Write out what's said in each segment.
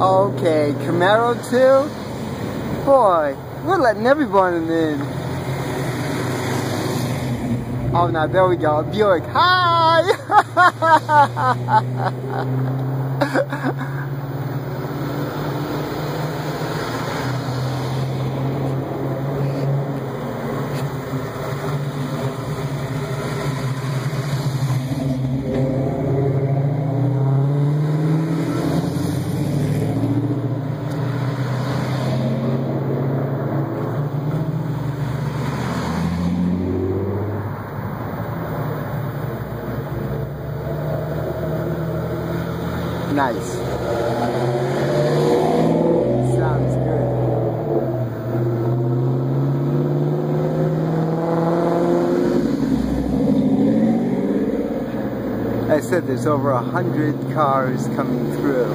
Okay, Camaro too? Boy, we're letting everyone in. Oh, now there we go. Buick. Hi! Nice. Sounds good. I said there's over 100 cars coming through.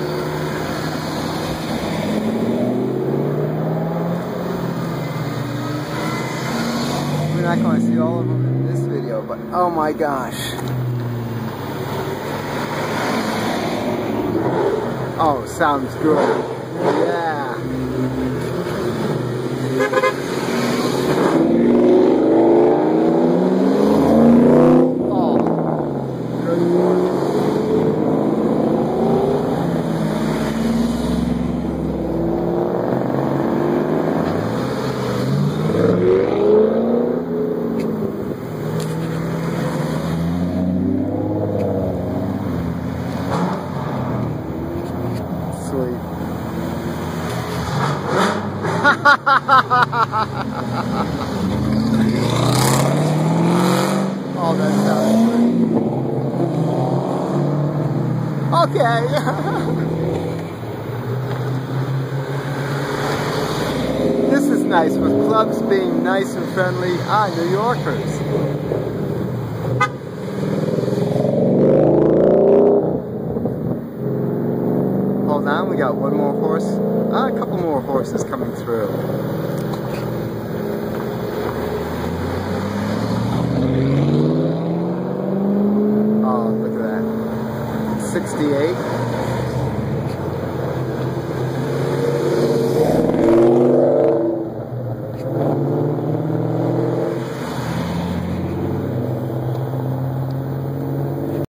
We're not going to see all of them in this video, but oh my gosh. Oh, sounds good. Yeah. Oh, good Lord. Sweet. Oh, that sounds good. Okay. This is nice, with clubs being nice and friendly. New Yorkers. Hold on, we got one more horse. A couple more horses coming through. Oh, look at that. 68.